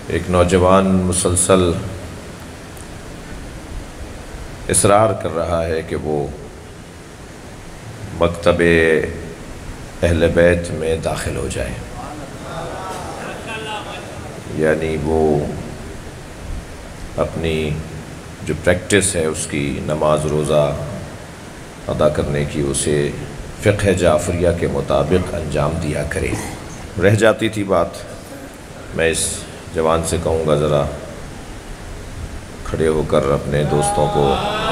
ایک نوجوان مسلسل اصرار کر رہا ہے کہ وہ مکتب اہل بیت میں داخل ہو جائے، یعنی وہ اپنی جو پریکٹس ہے اس کی نماز روزہ ادا کرنے کی اسے فقہ جعفریہ کے مطابق انجام دیا کرے۔ رہ جاتی تھی بات، میں اس جوان سے کہوں گا ذرا کھڑے ہو کر اپنے دوستوں کو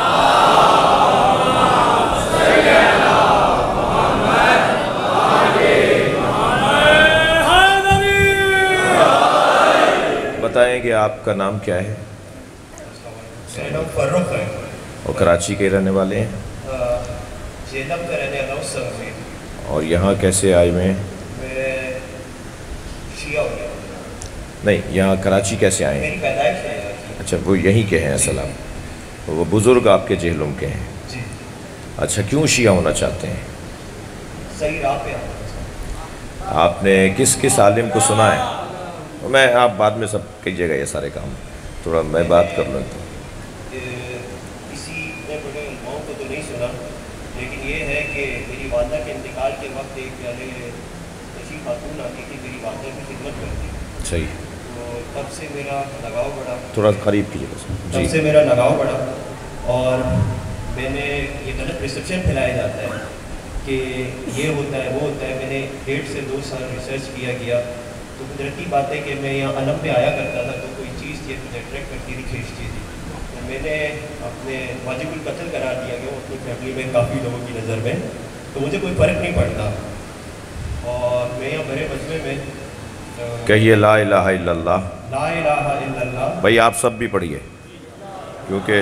بتائیں کہ آپ کا نام کیا ہے؟ میرا نام فروخ ہے اور کراچی کے رہنے والے ہیں؟ جہلم کا رہنے والا ہوں۔ اور یہاں کیسے آئے ہوئے ہیں؟ میں شیعہ ہو گیا۔ نہیں، یہاں کراچی کیسے آئے ہیں؟ میری پیدائش ہے یہاں کی۔ اچھا، وہ یہیں کے ہیں السلام، وہ بزرگ آپ کے جہلم کے ہیں؟ جی۔ اچھا، کیوں شیعہ ہونا چاہتے ہیں؟ صحیح راہ پہ آنا۔ آپ نے کس کس عالم کو سنا ہے؟ میں آپ بعد میں سب کیجیے گا یہ سارے کام، تھوڑا میں بات کر لوں تو کسی نے بڑے علماؤں کو تو نہیں سنا، لیکن یہ ہے کہ میری والدہ کے انتقال کے وقت ایک پیارے نشی خاتون آتی تھی، میری والدہ کی خدمت کرتی۔ صحیح، تو تب سے میرا لگاؤ بڑھا، تھوڑا قریب کیجیے گا تب سے میرا لگاؤ بڑھا، اور میں نے یہ غلط پرسپشن پھیلایا جاتا ہے کہ یہ ہوتا ہے وہ ہوتا ہے۔ میں نے 1.5 سے 2 سال ریسرچ کیا گیا، تو قدرتی بات ہے کہ میں یہاں علم پہ آیا کرتا تھا، تو کوئی چیز تھی مجھے اٹریکٹ کرتی تھی، کھینچتی تھی، تو میں نے اپنے واجب القتل قرار دیا گیا اپنی فیملی میں کافی لوگوں کی نظر میں، تو مجھے کوئی فرق نہیں پڑتا، اور میں یہاں بڑے مجمع میں کہیے لا الہ الا اللہ۔ لا الہ الا اللہ۔ بھائی آپ سب بھی پڑھیے، کیونکہ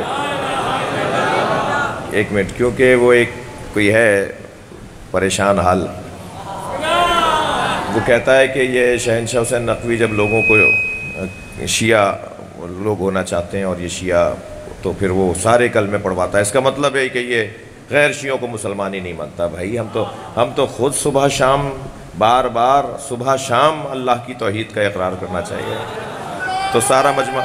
ایک منٹ، کیونکہ وہ ایک کوئی ہے پریشان حال، وہ کہتا ہے کہ یہ شہنشاہ حسین نقوی جب لوگوں کو شیعہ لوگ ہونا چاہتے ہیں اور یہ شیعہ، تو پھر وہ سارے کلمے پڑھواتا ہے، اس کا مطلب ہے کہ یہ غیر شیعوں کو مسلمان ہی نہیں مانتا۔ بھائی ہم تو خود صبح شام بار بار صبح شام اللہ کی توحید کا اقرار کرنا چاہیے، تو سارا مجمع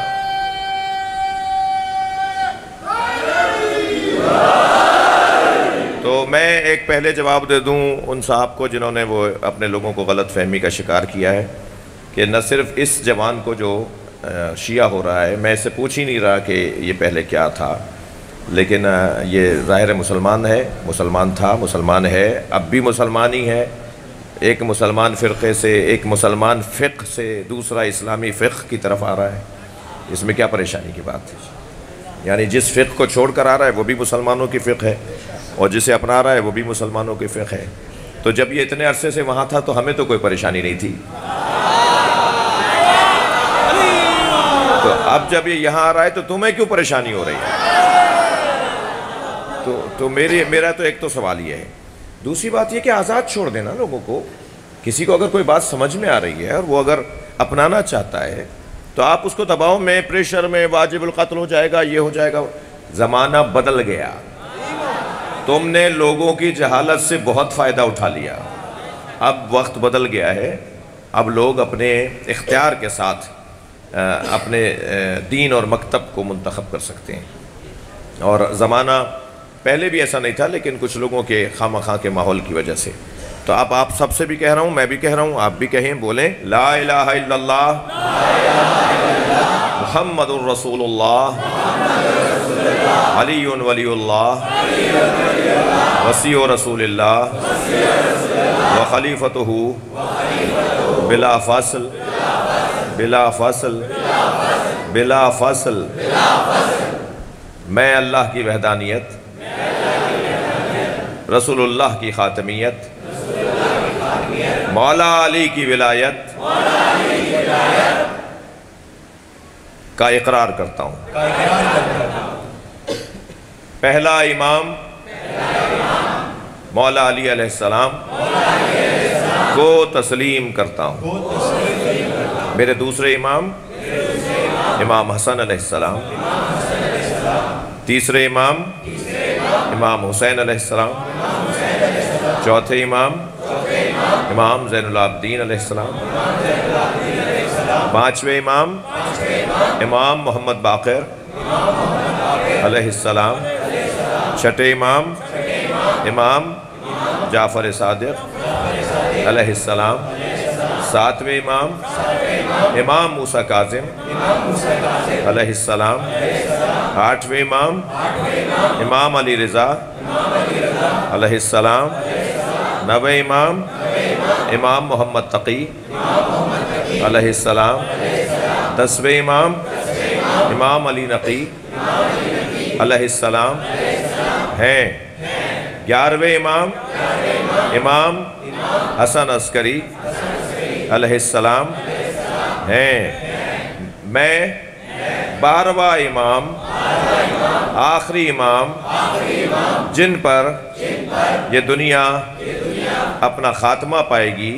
تو میں ایک پہلے جواب دے دوں ان صاحب کو جنہوں نے وہ اپنے لوگوں کو غلط فہمی کا شکار کیا ہے، کہ نہ صرف اس جوان کو جو شیعہ ہو رہا ہے، میں اس سے پوچھ ہی نہیں رہا کہ یہ پہلے کیا تھا، لیکن یہ ظاہر مسلمان ہے، مسلمان تھا، مسلمان ہے، اب بھی مسلمان ہی ہے۔ ایک مسلمان فرقے سے، ایک مسلمان فقہ سے دوسرا اسلامی فقہ کی طرف آ رہا ہے، اس میں کیا پریشانی کی بات ہے؟ یعنی جس فقہ کو چھوڑ کر آ رہا ہے وہ بھی مسلمانوں کی فقہ ہے، اور جسے اپنا رہا ہے وہ بھی مسلمانوں کی فقہ ہے۔ تو جب یہ اتنے عرصے سے وہاں تھا تو ہمیں تو کوئی پریشانی نہیں تھی، تو اب جب یہ یہاں آ رہا ہے تو تمہیں کیوں پریشانی ہو رہی ہے؟ تو میرا تو ایک تو سوال یہ ہے۔ دوسری بات یہ کہ آزاد چھوڑ دینا لوگوں کو، کسی کو اگر کوئی بات سمجھ میں آ رہی ہے اور وہ اگر اپنانا چاہتا ہے تو آپ اس کو دباؤ میں، پریشر میں، واجب القتل ہو جائے گا، یہ ہو جائے گا۔ زمانہ بدل گیا، تم نے لوگوں کی جہالت سے بہت فائدہ اٹھا لیا، اب وقت بدل گیا ہے، اب لوگ اپنے اختیار کے ساتھ اپنے دین اور مکتب کو منتخب کر سکتے ہیں، اور زمانہ پہلے بھی ایسا نہیں تھا، لیکن کچھ لوگوں کے خواہ کے ماحول کی وجہ سے۔ تو اب آپ سب سے بھی کہہ رہا ہوں، میں بھی کہہ رہا ہوں، آپ بھی کہیں، بولیں لا الہ الا اللہ محمد الرسول اللہ علی ولی اللہ وصی رسول اللہ وخلیفتہ بلا فصل بلا فصل بلا فصل۔ میں اللہ کی وحدانیت، رسول اللہ کی خاتمیت، مولا علی کی ولایت کا اقرار کرتا ہوں۔ پہلا امام مولا علی علیہ السلام کو تسلیم کرتا ہوں۔ میرے دوسرے امام امام حسن علیہ السلام، تیسرے امام امام حسین علیہ السلام، چوتھے امام امام زین العابدین علیہ السلام، پانچویں امام امام محمد باقر علیہ السلام، چھٹے امام امام جعفر صادق علیہ السلام، ساتویں امام امام موسیٰ کاظم علیہ السلام، آٹھویں امام امام علی رضا علیہ السلام، نویں امام امام محمد تقی علیہ السلام، دسویں امام امام علی نقی علیہ السلام ہیں، گیارہویں امام امام حسن عسکری علیہ السلام ہیں۔ میں 12واں امام آخری امام جن پر یہ دنیا اپنا خاتمہ پائے گی،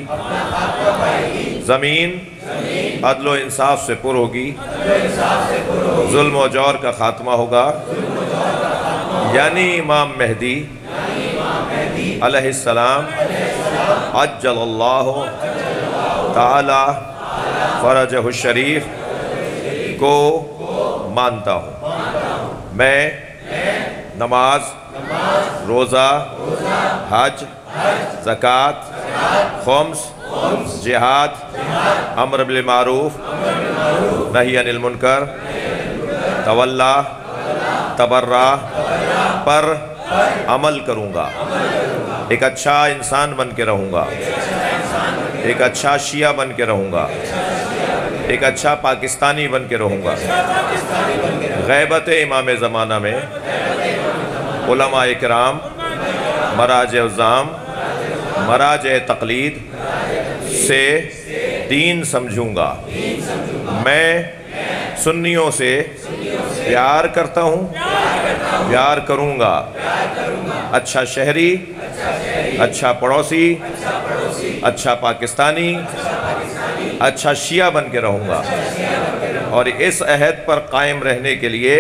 زمین عدل و انصاف سے پر ہوگی، ظلم و جور کا خاتمہ ہوگا، یعنی امام مہدی علیہ السلام عجل اللہ تعالی فرجہ الشریف کو مانتا ہوں۔ میں نماز، روزہ، حج، زکوٰۃ، خمس، جہاد، امر بالمعروف، نہی عن المنکر، تولا، تبرع پر عمل کروں گا، ایک اچھا انسان بن کے رہوں گا، ایک اچھا شیعہ بن کے رہوں گا، ایک اچھا پاکستانی بن کے رہوں گا۔ غیبت امام زمانہ میں علماء کرام، مراجع عظام، مراجع تقلید سے دین سمجھوں گا۔ میں سنیوں سے پیار کرتا ہوں، پیار کروں گا، اچھا شہری، اچھا پڑوسی، اچھا پاکستانی، اچھا شیعہ بن کے رہوں گا، اور اس عہد پر قائم رہنے کے لیے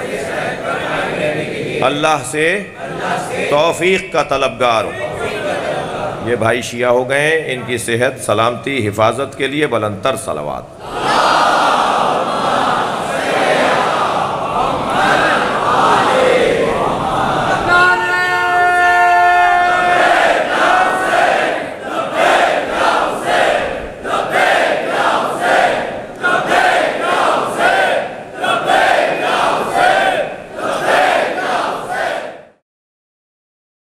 اللہ سے توفیق کا طلبگار ہوں۔ یہ بھائی شیعہ ہو گئے ہیں، ان کی صحت، سلامتی، حفاظت کے لیے بلند تر صلوات۔